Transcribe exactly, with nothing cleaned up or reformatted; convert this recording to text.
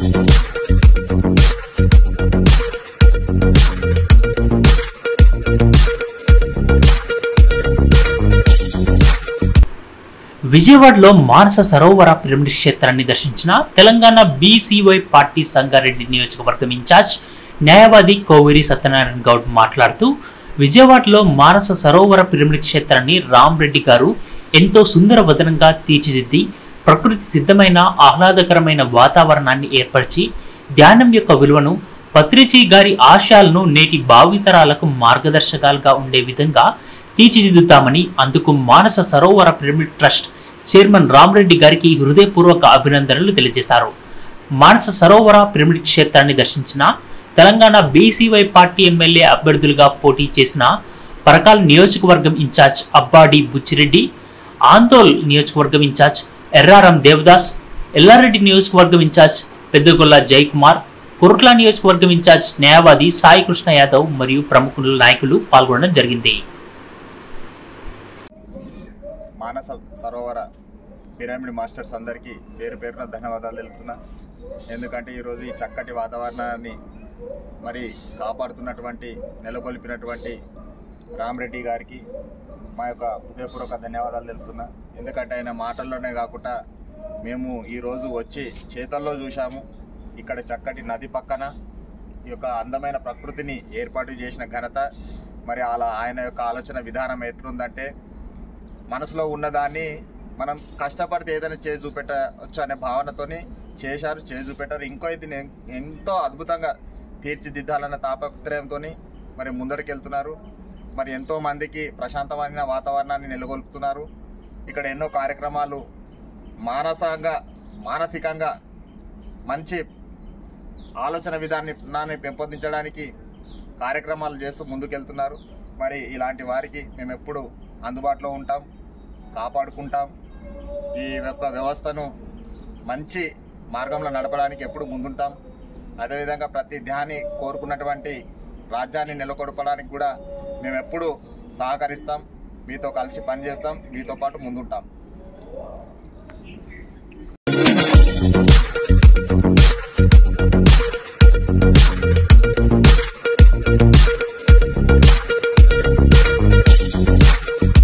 విజయవాడలో మానస సరోవర పిరమిడ్ క్షేత్రాన్ని దర్శించిన తెలంగాణ బీసీవై పార్టీ సంగారెడ్డి నియోజకవర్గం ఇన్ఛార్జ్ న్యాయవాది కోవిరి సత్యనారాయణ గౌడ్ మాట్లాడుతూ విజయవాడలో మానస సరోవర పిరమిడ్ క్షేత్రాన్ని రామరెడ్డి గారు ఎంతో సుందరవదనంగా తీర్చిదిద్ది ప్రకృతి సిద్ధమైన ఆహ్లాదకరమైన వాతావరణాన్ని ఏర్పరిచి ధ్యానం యొక్క విలువను పత్రిజీ గారి ఆశయాలను నేటి భావితరాలకు మార్గదర్శకాలుగా ఉండే విధంగా తీర్చిదిద్దుతామని అందుకు Manasa Sarovara pyramid trust chairman Ramareddy గారికి హృదయపూర్వక అభినందనలు తెలియజేశారు. మానస సరోవర పిరమిడ్ క్షేత్రాన్ని దర్శించిన తెలంగాణ బీసీవై పార్టీ ఎమ్మెల్యే అభ్యర్థులుగా పోటీ చేసిన పరకాల్ నియోజకవర్గం ఇన్ఛార్జ్ అబ్బాడి బుచ్చిరెడ్డి, ఆందోళ్ నియోజకవర్గం ఇన్ఛార్జ్ ఎర్రారం దేవదాస్, ఎల్లారెడ్డి నియోజకవర్గం ఇన్ఛార్జ్ పెద్దగొల్ల జయకుమార్, కుర్ట్ల నియోజకవర్గం ఇన్ఛార్జ్ న్యాయవాది సాయి కృష్ణ యాదవ్ మరియు ప్రముఖుల నాయకులు పాల్గొనడం జరిగింది. మానస సరోవర పిరమిడ్ మాస్టర్స్ అందరికీ పేరు పేరున ధన్యవాదాలు తెలుపుతున్నా. ఎందుకంటే ఈరోజు ఈ చక్కటి వాతావరణాన్ని మరి కాపాడుతున్నటువంటి నెలకొల్పినటువంటి రామరెడ్డి గారికి మా యొక్క హృదయపూర్వక ధన్యవాదాలు తెలుపుతున్నా. ఎందుకంటే ఆయన మాటల్లోనే కాకుండా మేము ఈరోజు వచ్చి చేతల్లో చూసాము. ఇక్కడ చక్కటి నది పక్కన ఈ యొక్క అందమైన ప్రకృతిని ఏర్పాటు చేసిన ఘనత మరి అలా ఆయన యొక్క ఆలోచన విధానం ఎట్లుందంటే మనసులో ఉన్నదాన్ని మనం కష్టపడితే ఏదైనా చేసి చూపెట్టవచ్చు అనే భావనతోని చేశారు, చేసి చూపెట్టారు. ఇంకో ఇది ఎంతో అద్భుతంగా తీర్చిదిద్దాలన్న తాపత్రయంతో మరి ముందరికి వెళ్తున్నారు. మరి ఎంతో మందికి ప్రశాంతమైన వాతావరణాన్ని నెలకొల్పుతున్నారు. ఇక్కడ ఎన్నో కార్యక్రమాలు మానసంగా మానసికంగా మంచి ఆలోచన విధానాన్ని పెంపొందించడానికి కార్యక్రమాలు చేస్తూ ముందుకెళ్తున్నారు. మరి ఇలాంటి వారికి మేము ఎప్పుడు అందుబాటులో ఉంటాం, కాపాడుకుంటాం. ఈ యొక్క వ్యవస్థను మంచి మార్గంలో నడపడానికి ఎప్పుడు ముందుంటాం. అదేవిధంగా ప్రతి ధ్యాని కోరుకున్నటువంటి రాజ్యాన్ని నెలకొల్పడానికి కూడా మేము ఎప్పుడు సహకరిస్తాం, మీతో కలిసి పనిచేస్తాం, మీతో పాటు ముందుంటాం.